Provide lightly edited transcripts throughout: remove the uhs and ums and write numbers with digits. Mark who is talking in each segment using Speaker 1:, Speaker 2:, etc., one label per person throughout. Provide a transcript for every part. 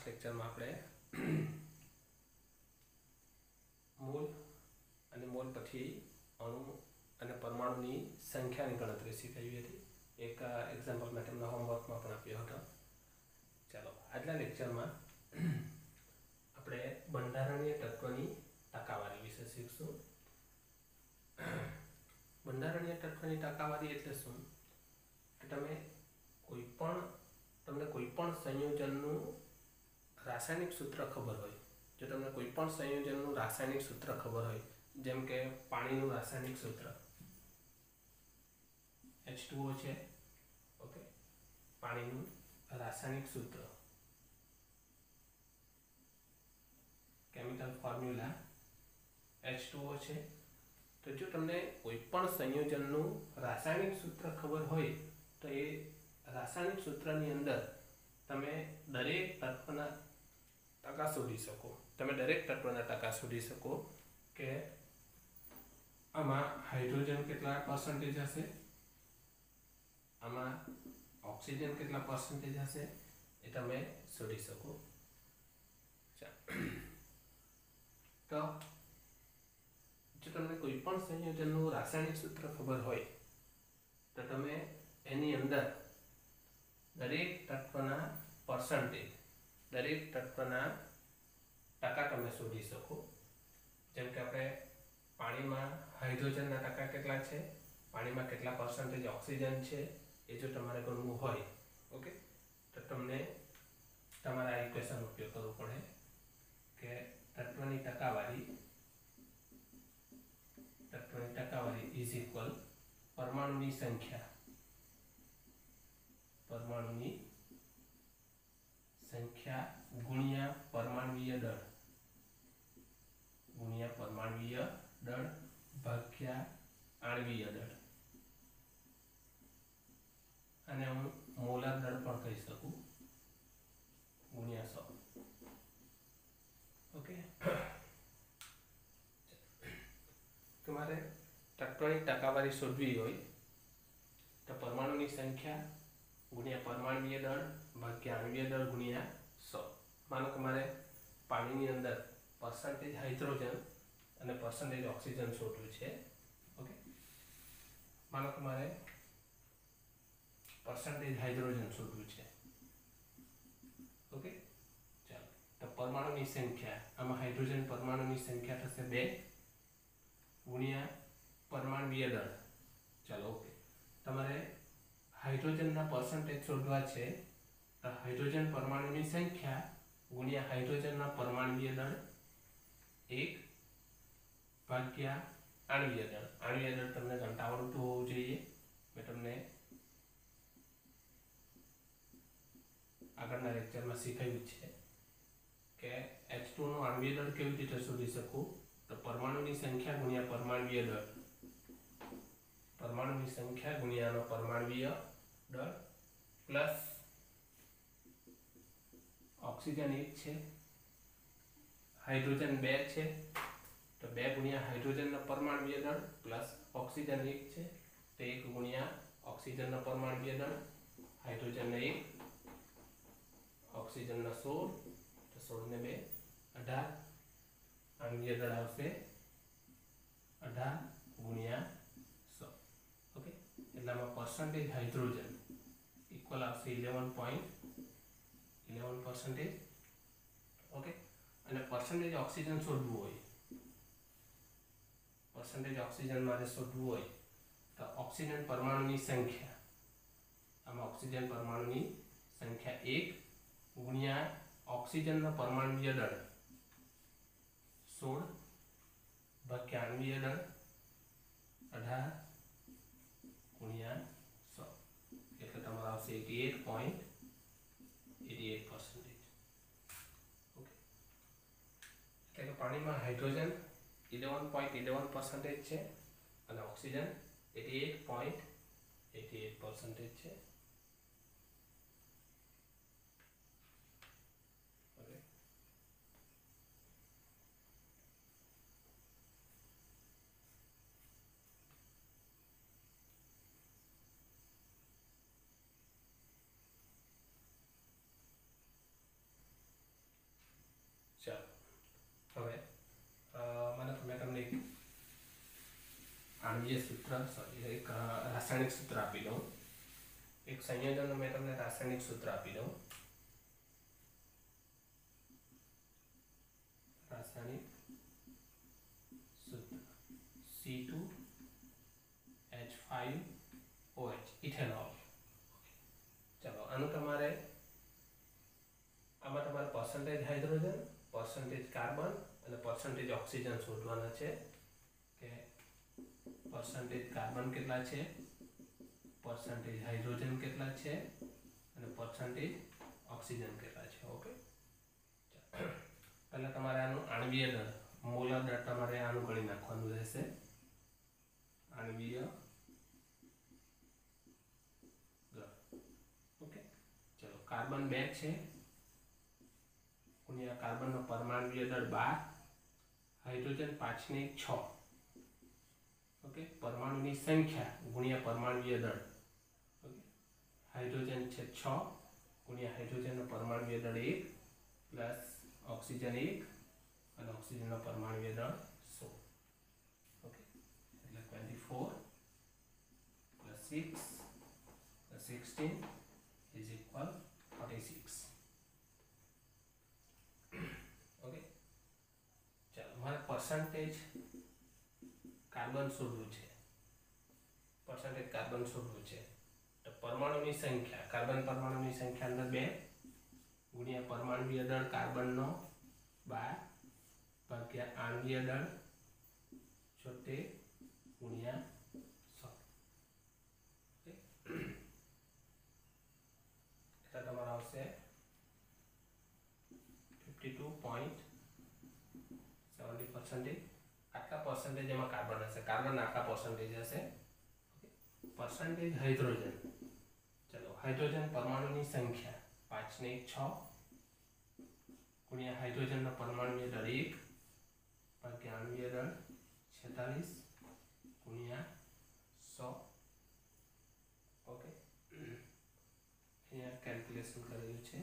Speaker 1: Lecture में આપણે मोल અને મોલ પછી અણુ અને પરમાણુની સંખ્યાની ગણતરી શીખવી હતી। એક એક્ઝામ્પલ મેં તમને હોમવર્કમાં પણ આપ્યો હતો। ચાલો આજના લેક્ચરમાં આપણે બંધારણીય તત્વની ટકાવારી વિશે શીખશું। બંધારણીય તત્વની ટકાવારી એટલે શું? કે તમને કોઈપણ સંયોજનનું રાસાયણિક સૂત્ર ખબર હોય, જો તમને કોઈપણ સંયોજનનું રાસાયણિક સૂત્ર ખબર હોય, જેમ કે પાણીનું રાસાયણિક સૂત્ર H2O છે, ઓકે, પાણીનું રાસાયણિક સૂત્ર કેમિકલ ફોર્મ્યુલા H2O છે। તો જો તમને કોઈપણ સંયોજનનું રાસાયણિક સૂત્ર ખબર હોય તો એ રાસાયણિક સૂત્રની અંદર તમે દરેક તત્વના ટકા શોધી શકો। તમે દરેક તત્વના ટકા શોધી શકો કે આમાં હાઇડ્રોજન કેટલા પર્સન્ટેજ હશે, આમાં ઓક્સિજન કેટલા પર્સન્ટેજ હશે, એ તમે શોધી શકો। તો જો તમને કોઈપણ સંયોજનનું રાસાયણિક સૂત્ર ખબર હોય તો તમે એની અંદર દરેક તત્વના પર્સન્ટેજ, દરેક તત્વના ટકા તમે શોધી શકો। જેમ કે આપણે પાણીમાં હાઇડ્રોજનના ટકા કેટલા છે, પાણીમાં કેટલા પર્સન્ટેજ ઓક્સિજન છે, એ જો તમારે ગણવું હોય, ઓકે, તો તમને તમારે આ ઇક્વેશન ઉપયોગ કરવો પડે કે તત્વની ટકાવારી ઇઝ ઇક્વલ પરમાણુની સંખ્યા ગુણ્યા પરમાણુય દળ ભાગ્યા આણ્વીય દળ, અને હું મોલાર દળ પણ કહી શકું, ગુણ્યા 100। ઓકે, તમારે તત્વની ટકાવારી શોધવી હોય તો પરમાણુની સંખ્યા ગુણ્યા પરમાણુય દળ ભાગ્યા આણ્વીય દળ ગુણ્યા 100। માનો કે મારે પાણીની અંદર પર્સન્ટેજ હાઇડ્રોજન અને પર્સન્ટેજ ઓક્સિજન શોધવું છે, ઓકે, માનો કે મારે પર્સન્ટેજ હાઇડ્રોજન શોધવું છે, ઓકે, ચાલો, તો પરમાણુની સંખ્યા, આમાં હાઇડ્રોજન પરમાણુની સંખ્યા થશે 2 ગુણ્યા પરમાણુય દળ। ચાલો, ઓકે, તમારે હાઇડ્રોજનના પર્સન્ટેજ શોધવા છે તો હાઇડ્રોજન પરમાણુની સંખ્યા ગુણ્યા હાઇડ્રોજનના પરમાણુય દળ 1 ભાગ્યા આણ્વીય દળ। આણ્વીય દળ તમને ગણતા આવડતું હોવું જોઈએ। મેં તમને આગળના લેક્ચરમાં શીખવ્યું છે કે H2 નું આણ્વીય દળ કેવી રીતે શોધી શકું, તો પરમાણુની સંખ્યા ગુણ્યા પરમાણુય દળ, પરમાણુની સંખ્યા ગુણ્યાનો પરમાણુય દળ પ્લસ ઓક્સિજન 1 છે, હાઇડ્રોજન 2 છે, તો 2 ગુણ્યા હાઇડ્રોજનનો પરમાણુય દળ પ્લસ ઓક્સિજન 1 છે, તો 1 ગુણ્યા ઓક્સિજનનો પરમાણુય દળ, હાઇડ્રોજન 1, ઓક્સિજન 16, તો 16 ને 2 18, આણ્વીય દળ આવશે 18 ગુણ્યા 100। ઓકે, એટલામાં પર્સન્ટેજ હાઇડ્રોજન ઇક્વલ આવશે 11.11%। ઓકે, અને પર્સન્ટેજ ઓક્સિજન શોધવું હોય, પર્સન્ટેજ ઓક્સિજન મારે શોધવું હોય તો ઓક્સિજન પરમાણુની સંખ્યા, આમાં ઓક્સિજન પરમાણુની સંખ્યા 1 ગુણ્યા ઓક્સિજનનો પરમાણુય દળ 16 ભાગ્યા આણ્વીય દળ 18 ગુણ્યા 100, એટલે તમારો આવશે 88.88%। ઓકે, એટલે કે પાણીમાં હાઇડ્રોજન 11.11% છે અને ઓક્સિજન 88.88% છે। आणवीय सूत्र सॉरी एक रासायनिक सूत्र आपी दऊं एक संयोजन मैं तमने रासायनिक सूत्र आपी दऊं रासायनिक सूत्र C2H5OH इथेनॉल चलो आनु तमारे आमां तमारे पर्सेंटेज हाइड्रोजन पर्सेंटेज कार्बन અને पर्सेंटेज ऑक्सीजन શોધવાના છે કે पर्सेंटेज कार्बन કેટલા છે पर्सेंटेज हाइड्रोजन કેટલા છે અને पर्सेंटेज ऑक्सीजन કેટલા છે ઓકે પહેલા તમારે આનું આણવીય દળ મોલર દળ તમારે આનું ગણી નાખવાનું રહેશે આણવીય દળ ઓકે ચલો કાર્બન 2 છે गुणिया कार्बन नो परमाणुीय दળ 12 हाइड्रोजन 5 ने 6 ओके परमाणुनी संख्या गुणिया परमाणुीय दળ ओके हाइड्रोजन छे 6 गुणिया हाइड्रोजन नो परमाणुीय दળ 1 प्लस ऑक्सीजन 1 और ऑक्सीजन नो परमाणुीय दળ 100 ओके એટલે 24 plus 6 plus 16 is equal 46 okay चलो हमारे परसेंटेज कार्बन शोधવું છે परसेंटेज कार्बन शोधવું છે तो परमाणुની संख्या कार्बन परमाणुની संख्या અંદર 2 गुणिया परमाणुीय दળ कार्बन નો 12 ભાગ્યા આણવીય દળ 76 गुणिया 100 ओके એટલે તમારો આવશે 52.70% आटला परसेंटेज एम कार्बन हे कार्बन आटला परसेंटेज हे परसेंटेज हाइड्रोजन चलो हाइड्रोजन परमाणु की संख्या 5 ने 6 गुणिया हाइड्रोजन परमाणुीय दળ 1 भाग्या आणवीय दળ 46 गुणिया 100 ओके अहींया कैलक्युलेशन करेलुं छे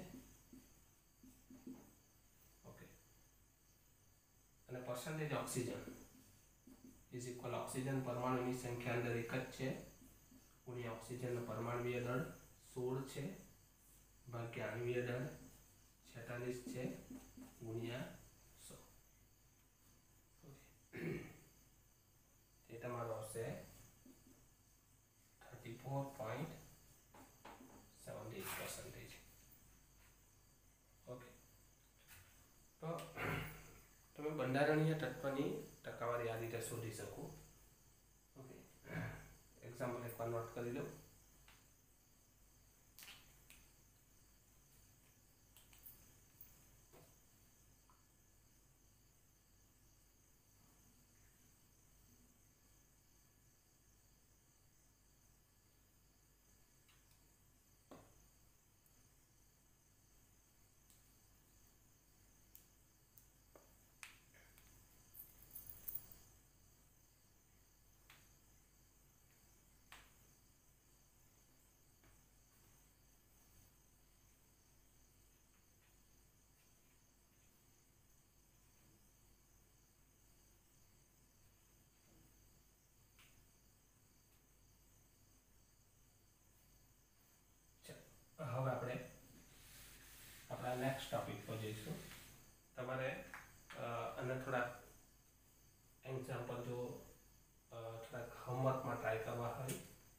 Speaker 1: percentage oxygen is equal oxygen परमाणु की संख्या अंदर एक है गुणिया ऑक्सीजन परमाणुीय दળ 16 है भाग्या आणवीय दળ 46 है गुणिया 100 ये तमारो आवशे 34.78% ओके तो તમે બંધારણીય તત્વની ટકાવારી આ રીતે શોધી શકો ઓકે એક્ઝામ્પલ એકવાર નોટ કરી લો હવે આપણે આપણા નેક્સ્ટ ટોપિક પર જઈશું તમારે અને થોડા એક્ઝામ્પલ જો થોડા હોમવર્કમાં ટ્રાય કરવા હોય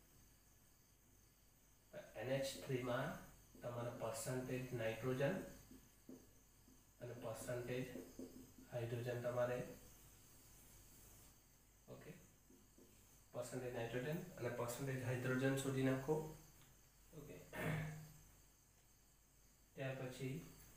Speaker 1: NH3 માં તમારે पर्सेंटेज નાઇટ્રોજન અને पर्सेंटेज હાઇડ્રોજન તમારે ઓકે पर्सेंटेज નાઇટ્રોજન અને पर्सेंटेज હાઇડ્રોજન શોધી નાખો ओके त्यार पछी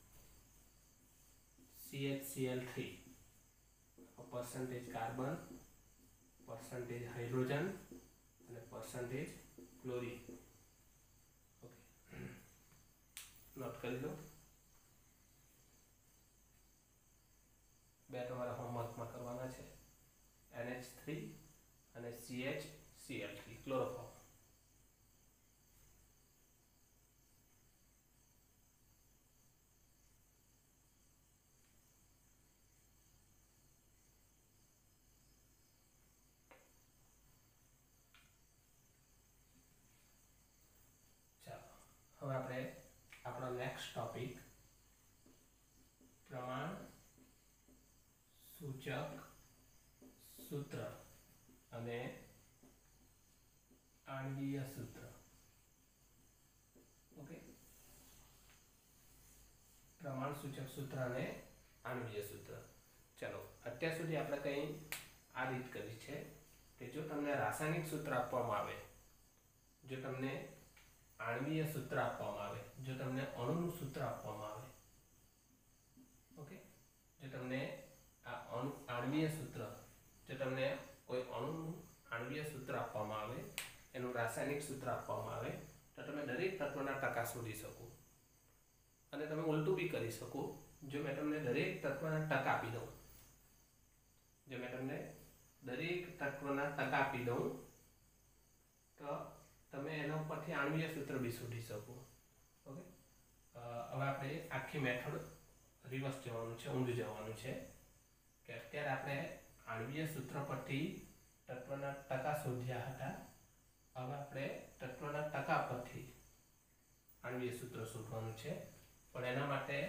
Speaker 1: CHCl3 percentage carbon percentage hydrogen और परसेंटेज क्लोरीन ओके नोट कर लो बे तमारा होमवर्क में करवाना है NH3 और CHCl3 क्लोरोफॉर्म નેક્સ્ટ ટોપિક પ્રમાણ સૂચક સૂત્ર અને આણ્વીય સૂત્ર. ઓકે, પ્રમાણ સૂચક સૂત્ર અને આણ્વીય સૂત્ર. ચલો, અત્યાર સુધી આપણે કંઈ આ રીત કરી છે કે જો તમને રાસાયણિક સૂત્ર આપવામાં આવે, જો તમને આણ્વીય સૂત્ર આપવામાં આવે, જો તમને અણુનું સૂત્ર આપવામાં આવે, ઓકે, જો તમને આ આણ્વીય સૂત્ર, જો તમને કોઈ અણુનું આણ્વીય સૂત્ર આપવામાં આવે, એનું રાસાયણિક સૂત્ર આપવામાં આવે, તો તમે દરેક તત્વના ટકા શોધી શકો. અને તમે ઉલટું બી કરી શકો. જો મેં તમને દરેક તત્વના ટકા આપી દઉં, જો મેં તમને દરેક તત્વના ટકા આપી દઉં, તો તમે એના ઉપરથી આણ્વીય સૂત્ર બી શોધી શકો. ઓકે, હવે આપણે આખી મેથડ રિવર્સ જવાનું છે, ઊંધું જવાનું છે કે અત્યારે આપણે આણ્વીય સૂત્ર પરથી તત્વના ટકા શોધ્યા હતા. હવે આપણે તત્વના ટકા પરથી આણ્વીય સૂત્ર શોધવાનું છે. પણ એના માટે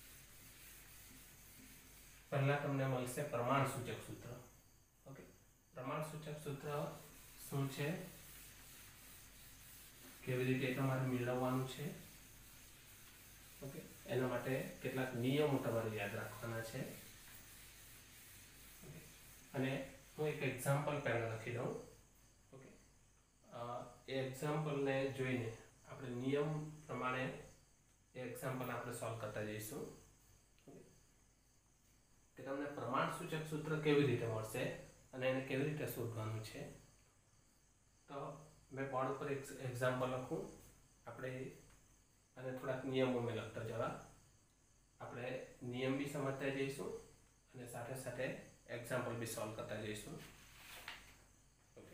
Speaker 1: પહેલા તમને મળશે પ્રમાણ સૂચક સૂત્ર. ઓકે, પ્રમાણ સૂચક સૂત્ર શું છે, કેવી રીતે તમારે મેળવવાનું છે, ઓકે, એના માટે કેટલાક નિયમો તમારે યાદ રાખવાના છે. ઓકે, અને હું એક એક્ઝામ્પલ પહેલાં લખી દઉં. ઓકે, એ એક્ઝામ્પલને જોઈને આપણે નિયમ પ્રમાણે એ એક્ઝામ્પલ આપણે સોલ્વ કરતા જઈશું. કે તમને પ્રમાણ સૂચક સૂત્ર કેવી રીતે મળશે અને એને કેવી રીતે શોધવાનું છે. તો મેં બોર્ડ ઉપર એક એક્ઝામ્પલ લખું, આપણે અને થોડાક નિયમો મેં લખતા જવા. આપણે નિયમ બી સમજતા જઈશું અને સાથે સાથે એક્ઝામ્પલ બી સોલ્વ કરતા જઈશું. ઓકે,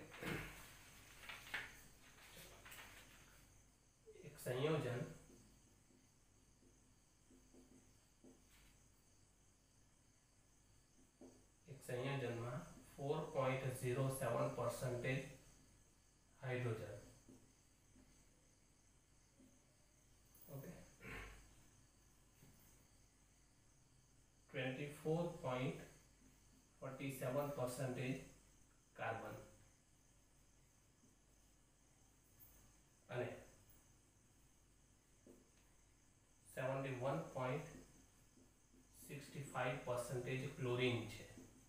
Speaker 1: એક સંયોજન સંયોજનમાં 4.07% હાઇડ્રોજન, ઓકે, 24.47% કાર્બન અને 71.65% ક્લોરીન છે.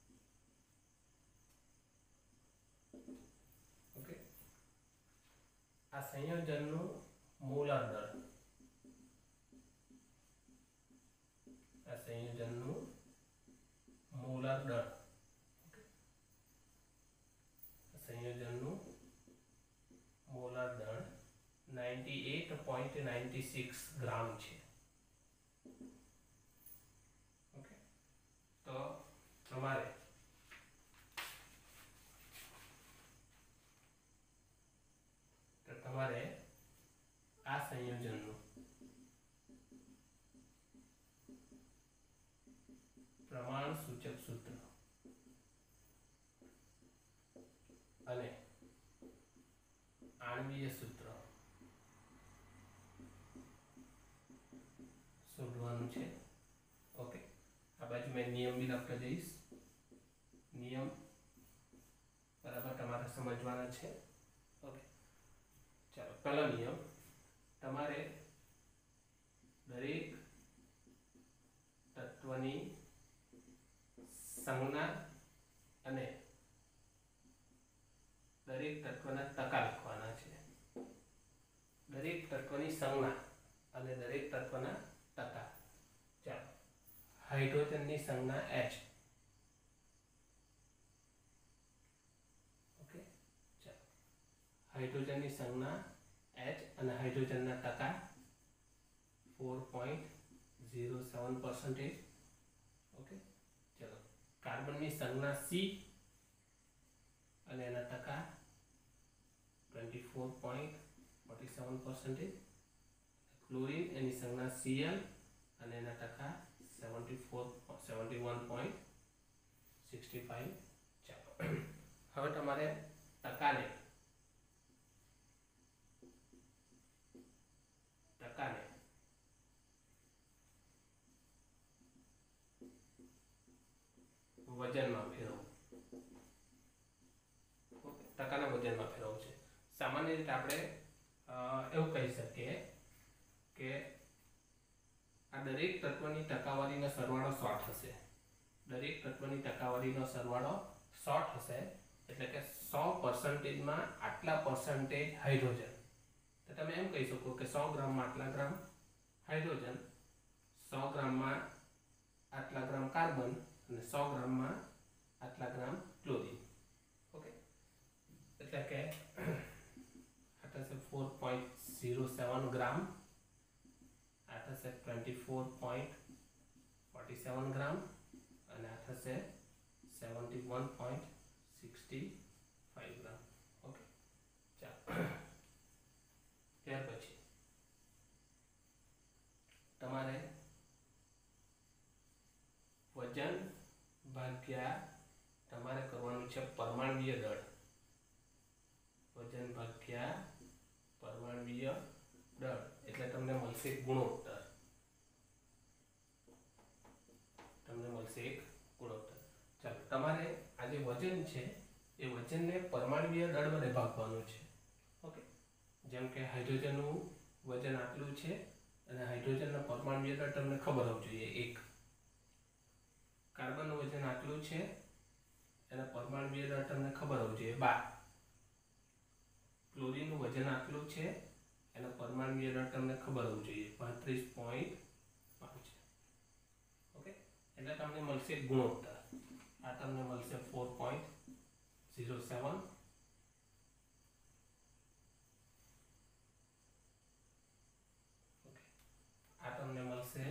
Speaker 1: ઓકે, આ સંયોજનનું મોલર દળ, આ સંયોજનનું મોલર દળ, સંયોજનનું મોલર દળ 98.96 ગ્રામ છે. ઓકે, તો તમારે આ સંયોજનનું પ્રમાણ સૂચક સૂત્ર અને આણ્વીય સૂત્ર શોધવાનું છે. ઓકે, આ બાજુ મેં નિયમ બી લખતા જઈશ. નિયમ બરાબર તમારે સમજવાના છે. ઓકે, ચાલો, પહેલો નિયમ, તમારે દરેક તત્વની સંજ્ઞા અને દરેક તત્વના ટકા લખવાના છે. દરેક તત્વની સંજ્ઞા અને દરેક તત્વના ટકા. ચાલો, હાઇડ્રોજનની સંજ્ઞા H. ઓકે, ચાલો, હાઇડ્રોજનની સંજ્ઞા H અને હાઇડ્રોજનના ટકા 4.07%. ઓકે, ચલો, કાર્બનની સંજ્ઞા C અને એના ટકા 24.47%. ક્લોરીન એની સંજ્ઞા Cl અને એના ટકા 71.65. ચાલો, હવે તમારે ટકાને ટકાના વજનમાં ફેરવવું છે. સામાન્ય રીતે આપણે એવું કહી શકીએ કે આ દરેક તત્વની ટકાવારીનો સરવાળો 100 થશે. દરેક તત્વની ટકાવારીનો સરવાળો 100 થશે, એટલે કે 100% માં આટલા પર્સન્ટેજ હાઇડ્રોજન. તો તમે એમ કહી શકો કે 100 ગ્રામમાં આટલા ગ્રામ હાઇડ્રોજન, 100 ગ્રામમાં આટલા ગ્રામ કાર્બન અને 100 ગ્રામમાં આટલા ગ્રામ ક્લોરીન. ઓકે, એટલે કે આ થશે 4.07 ગ્રામ, આ થશે 24.47 ગ્રામ અને આ થશે 71.65 ગ્રામ. ઓકે, ચાલો ત્યાર પછી તમારે વજન ભાગ્યા તમારે કરવાનું છે પરમાણ્વીય દળ. વજન ભાગ્યા પરમાણ્વીય દળ એટલે તમને મળશે ગુણોત્તર. ચાલો, તમારે આ જે વજન છે એ વજનને પરમાણ્વીય દળ વડે ભાગવાનું છે. ઓકે, જેમ કે હાઇડ્રોજનનું વજન આટલું છે અને હાઇડ્રોજનના પરમાણ્વીય દળ તમને ખબર હોવું જોઈએ 1. કાર્બનનું વજન આટલું છે, એના પરમાણ્વીય દળ તમને ખબર હોવું જોઈએ 12. ક્લોરીનનું વજન આટલું છે, એના પરમાણ્વીય દળ તમને ખબર હોવું જોઈએ 35.5. ઓકે, એટલે તમને મળશે ગુણોત્તર. આ તમને મળશે 4.07. ઓકે, આ તમને મળશે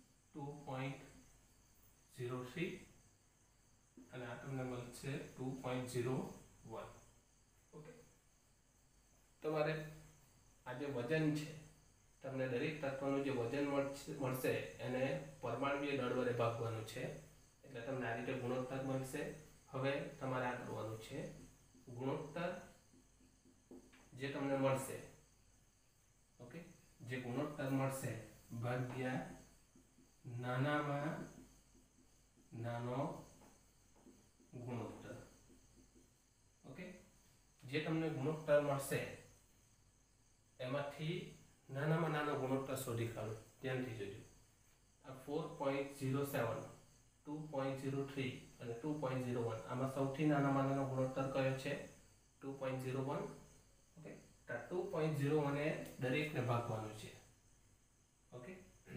Speaker 1: 2.03 અને આ તમને મળશે 2.01. ઓકે, તમારે આ જે વજન છે તમને દરેક તત્વનું જે વજન મળશે એને પરમાણ્વીય દળ વડે ભાગવાનું છે, એટલે તમને આ રીતે ગુણોત્તર મળશે. હવે તમારે આ કરવાનું છે, ગુણોત્તર જે તમને મળશે, ઓકે, જે ગુણોત્તર મળશે ભાગ્યા નાનામાં નાનો ગુણોત્તર. ઓકે, જે તમને ગુણોત્તર મળશે એમાંથી નાનામાં નાનો ગુણોત્તર શોધી કાઢો. ધ્યાનથી જોજો. આ 4.07, 2.03 અને 2.01 આમાં સૌથી નાનામાં નાનો ગુણોત્તર કયો છે? 2.01. ઓકે, તો 2.01 એ દરેકને ભાગવાનું છે. ઓકે,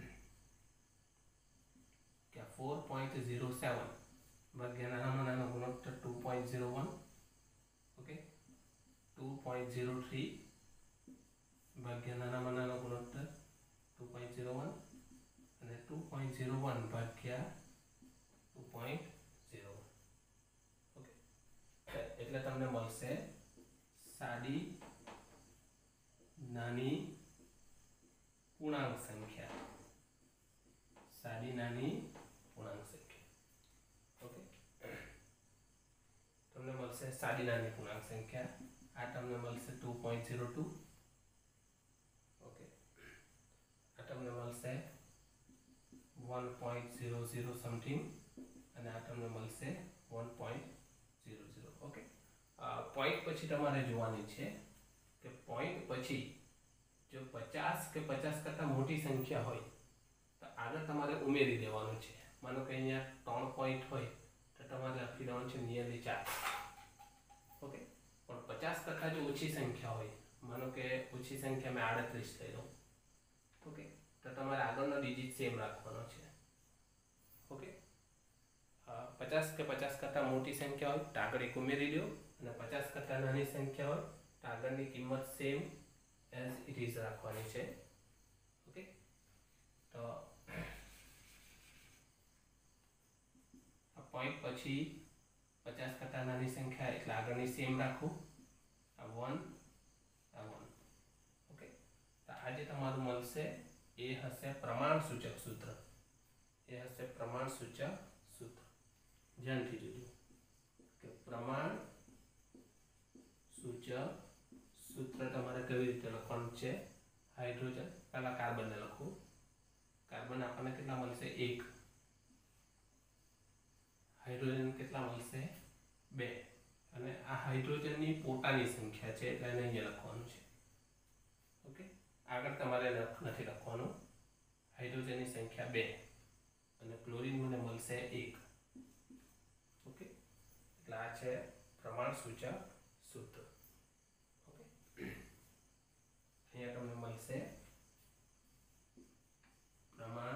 Speaker 1: કે 4.07 ભાગ્યા નાનામાં નાનો ગુણોત્તર 2.01. ઓકે, 2.03 ભાગ્યા નાનામાં નાનો ગુણોત્તર 2.01 અને 2.01 ભાગ્યા 2.01. ઓકે, એટલે તમને મળશે સાદી નાની પૂર્ણાંક સંખ્યા. સાદી નાની પૂર્ણાંક સંખ્યા. ઓકે, તમને મળશે સાદી નાની પૂર્ણાંક સંખ્યા. આ તમને મળશે 2.02. ઓકે, આ તમને મળશે 1.00 સમથિંગ અને આ તમને મળશે 1.00. ઓકે, પોઈન્ટ પછી તમારે જોવાની છે કે પોઈન્ટ પછી જો 50 કે 50 કરતાં મોટી સંખ્યા હોય તો આગળ તમારે ઉમેરી દેવાનું છે. માનો કે અહીંયા 3 પોઈન્ટ હોય તો તમારે લખી દેવાનું છે નિયરલી 4. ઓકે, પણ 50 કરતાં જો ઓછી સંખ્યા હોય, માનો કે ઓછી સંખ્યા મેં 38 લઈ લઉં, ઓકે, તો તમારે આગળનો ડિજિટ સેમ રાખવાનો છે. ઓકે, 50 કે 50 કરતાં મોટી સંખ્યા હોય તો આગળ એક ઉમેરી દો અને 50 કરતાં નાની સંખ્યા હોય તો આગળની કિંમત સેમ એઝ ઇટ ઇઝ રાખવાની છે. ઓકે, તો આ પોઈન્ટ પછી 50 કરતાં નાની સંખ્યા એટલે આગળની સેમ રાખો. આ 1, આ 1. ઓકે, તો આ જે તમારું મળશે એ હશે પ્રમાણ સૂચક સૂત્ર. એ હશે પ્રમાણ સૂચક સૂત્ર. ધ્યાનથી જોજો કે પ્રમાણ સૂચક સૂત્ર તમારે કેવી રીતે લખવાનું છે. હાઇડ્રોજન પહેલા કાર્બનને લખો. કાર્બન આપણને કેટલા મળશે? 1. હાઇડ્રોજન કેટલા મળશે? 2. અને આ હાઇડ્રોજનની પોતાની સંખ્યા છે એટલે એને અહીંયા લખવાનું છે. ઓકે, આગળ તમારે નથી લખવાનું. હાઇડ્રોજનની સંખ્યા 2 અને ક્લોરીન મને મળશે 1. ઓકે, એટલે આ છે પ્રમાણ સૂચક સૂત્ર. ઓકે, અહીંયા તમને મળશે પ્રમાણ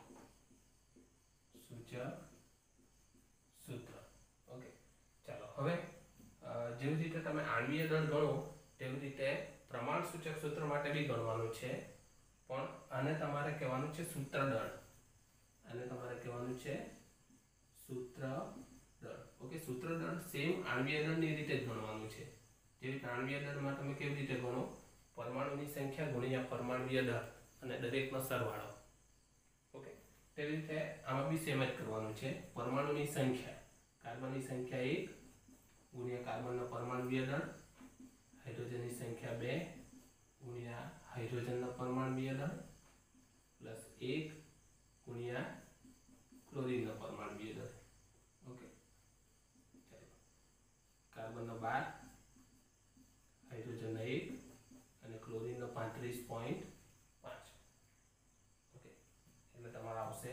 Speaker 1: સૂચક સૂત્ર. ઓકે, ચાલો હવે જેવી રીતે તમે આણ્વીય દળ ગણો તેવી રીતે પ્રમાણ સૂચક સૂત્ર માટે બી ગણવાનું છે, પણ આને તમારે કહેવાનું છે સૂત્ર દળ. આને તમારે કહેવાનું છે સૂત્ર દળ. ઓકે, સૂત્ર દળ સેમ આણ્વીય દળની રીતે જ ગણવાનું છે. જેવી આણ્વીય દળમાં તમે કેવી રીતે ગણો? પરમાણુની સંખ્યા ગુણ્યા પરમાણુય દળ અને દરેકનો સરવાળો. ઓકે, તેવી રીતે આમાં બી સેમ જ કરવાનું છે. પરમાણુની સંખ્યા, કાર્બનની સંખ્યા 1 ગુણ્યા કાર્બનનો પરમાણુય દળ, હાઇડ્રોજનની સંખ્યા 2 ગુણ્યા હાઇડ્રોજનનો પરમાણુય દળ પ્લસ 1 ગુણ્યા ક્લોરીનનો પરમાણુય દળ. ઓકે, ચાલો, કાર્બનનો 12, હાઇડ્રોજનનો 1 અને ક્લોરીનનો 35.5. ઓકે, એટલે તમારે આવશે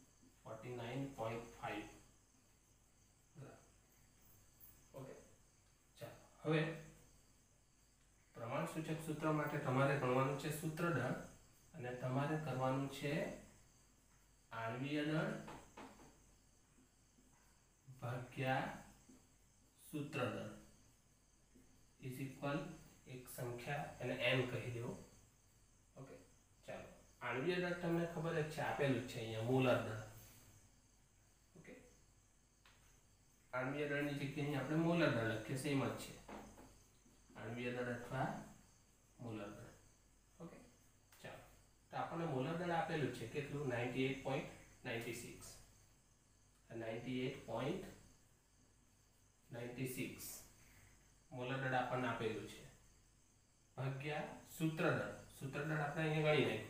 Speaker 1: 49.5. ઓકે, ચાલો હવે પ્રમાણ સૂચક સૂત્ર માટે તમારે ગણવાનું છે સૂત્ર દળ અને તમારે કરવાનું છે આણ્વીય દળ ભાગ્યા સૂત્ર દળ ઇઝ ઇક્વલ એક સંખ્યા અને n કહી દો. ઓકે, ચાલો, આણ્વીય દળ તમને ખબર જ છે, આપેલું જ છે અહીંયા મોલર દળ. ઓકે, આણ્વીય દળની જગ્યાએ આપણે મોલર દળ લખીએ, સેમ જ છે, આણ્વીય દળ અથવા મોલર દળ. ઓકે, ચાલો, તો આપણને મોલર દળ આપેલું છે કેટલું? 98.96. 98.96 મોલર દળ આપણને આપેલું છે ભાગ્યા સૂત્ર દળ. સૂત્ર દળ આપણે અહીંયા ગણી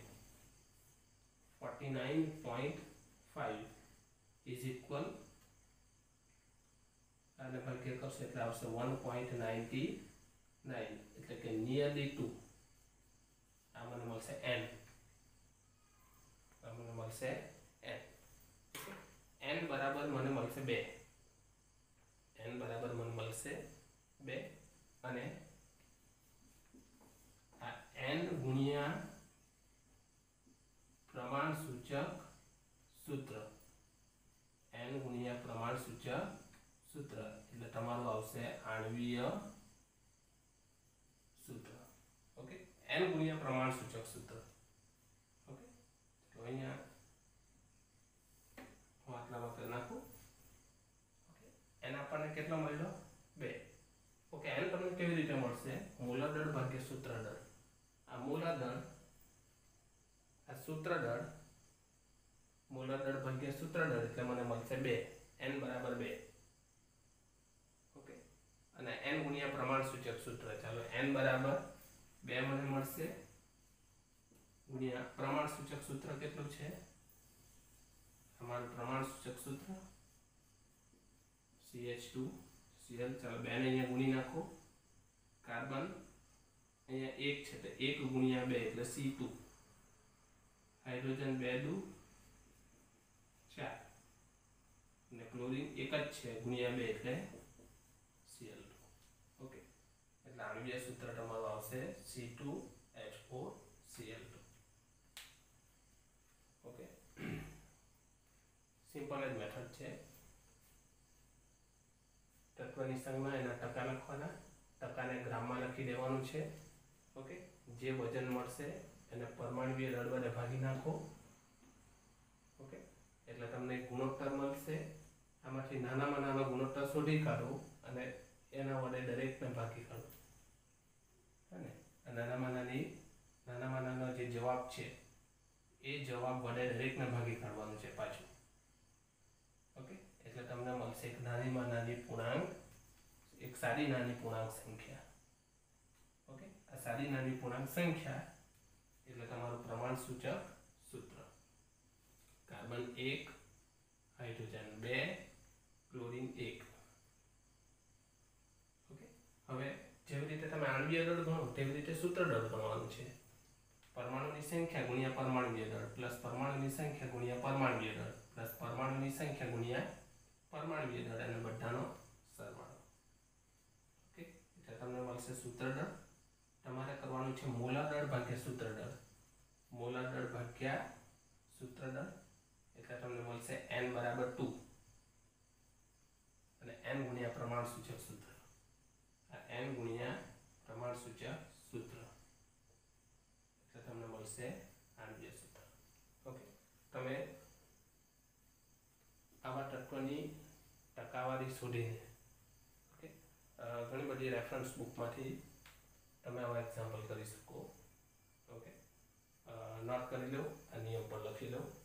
Speaker 1: નાખ્યું 49.5 ઇઝ ઇક્વલ, અને ભાગ્ય કરશે એટલે આવશે 1.99 એટલે કે નિયરલી 2. આ મને મળશે n. આ મને મળશે n. n બરાબર મને મળશે 2. n બરાબર મને મળશે 2 અને આ n ગુણ્યા પ્રમાણ સૂચક સૂત્ર. n ગુણ્યા પ્રમાણ સૂચક સૂત્ર એટલે તમારું આવશે આણ્વીય સૂત્ર. ઓકે, n ગુણ્યા પ્રમાણ સૂચક સૂત્ર. ઓકે, તો અહીંયા હું આટલામાં કરી નાખું. ઓકે, n આપણને કેટલો મળ્યો? 2. ઓકે, n તમને કેવી રીતે મળશે? મોલર દળ ભાગ્યા સૂત્ર દળ. આ મોલર દળ, આ સૂત્ર દળ, મોલર દળ ભાગ્યા સૂત્ર દળ એટલે મને મળશે 2. n બરાબર 2. ઓકે, અને n ગુણ્યા પ્રમાણ સૂચક સૂત્ર. ચાલો, n બરાબર 2 મને મળશે ગુણ્યા પ્રમાણ સૂચક સૂત્ર કેટલું છે? અમારું પ્રમાણ સૂચક સૂત્ર CH2Cl. ચાલો, 2 ને અહીંયા ગુણી નાખો. કાર્બન અહીંયા 1 છે તો 1 ગુણ્યા 2 એટલે C2. હાઇડ્રોજન 2 દુ 4 અને ક્લોરીન 1 જ છે ગુણ્યા 2 એટલે Cl2. ઓકે, એટલે આણ્વીય સૂત્ર તમારું આવશે C2H4Cl2. ઓકે, સિમ્પલ જ મેથડ છે. તત્વની સંજ્ઞા એના ટકા લખવાના, ટકાને ગ્રામમાં લખી દેવાનું છે. ઓકે, જે વજન મળશે એને પરમાણુય દળ વડે ભાગી નાખો. ઓકે, એટલે તમને ગુણોત્તર મળશે. આમાંથી નાનામાં નાનો ગુણોત્તર શોધી કાઢો અને એના વડે દરેકને ભાગી કાઢો. અને નાનામાં નાનો જે જવાબ છે એ જવાબ વડે દરેકને ભાગી કાઢવાનું છે પાછું. ઓકે, એટલે તમને મળશે એક નાનીમાં નાની પૂર્ણાંક, એક સારી નાની પૂર્ણાંક સંખ્યા. ઓકે, આ સારી નાની પૂર્ણાંક સંખ્યા એટલે તમારું પ્રમાણ સૂચક સૂત્ર. Carbon 1, hydrogen 2, chlorine 1. હવે જેવી રીતે તમે આણ્વીય દળ ગણો તેવી રીતે સૂત્ર દળ ગણવાનું છે. પરમાણુની સંખ્યા ગુણ્યા પરમાણુય દળ પ્લસ પરમાણુની સંખ્યા ગુણ્યા પરમાણુય દળ પ્લસ પરમાણુની સંખ્યા ગુણ્યા પરમાણુય દળ અને બધાનો સરવાળો. ઓકે, એટલે તમને મળશે સૂત્ર દળ. તમારે કરવાનું છે મોલાર દળ ભાગ્યા સૂત્ર દળ. મોલાર દળ ભાગ્યા સૂત્ર દળ એટલે તમને મળશે n બરાબર 2 અને n ગુણ્યા પ્રમાણ સૂચક સૂત્ર. આ n ગુણ્યા પ્રમાણ સૂચક સૂત્ર એટલે તમને મળશે આણ્વીય સૂત્ર. ઓકે, તમે આવા તત્વની ટકાવારી શોધીને ઓકે ઘણી બધી રેફરન્સ બુકમાંથી તમે આવા એક્ઝામ્પલ કરી શકો. ઓકે, નોટ કરી લો, આ નિયમ પર લખી લો.